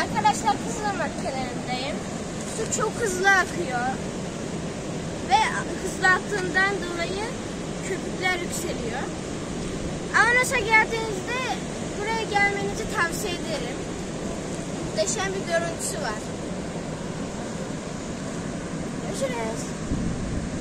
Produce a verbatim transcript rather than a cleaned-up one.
Arkadaşlar Kızılırmak kenarındayım. Su çok hızlı akıyor. Ve hızlı aktığından dolayı köpükler yükseliyor. Avanos'a geldiğinizde buraya gelmenizi tavsiye ederim. Muhteşem bir görüntüsü var. Görüşürüz.